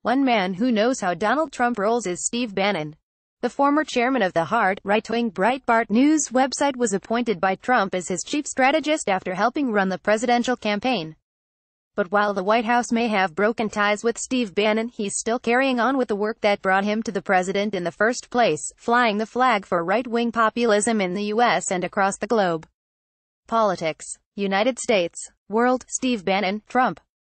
One man who knows how Donald Trump rolls is Steve Bannon. The former chairman of the hard, right-wing Breitbart News website was appointed by Trump as his chief strategist after helping run the presidential campaign. But while the White House may have broken ties with Steve Bannon, he's still carrying on with the work that brought him to the president in the first place, flying the flag for right-wing populism in the U.S. and across the globe. Politics. United States. World. Steve Bannon, Trump.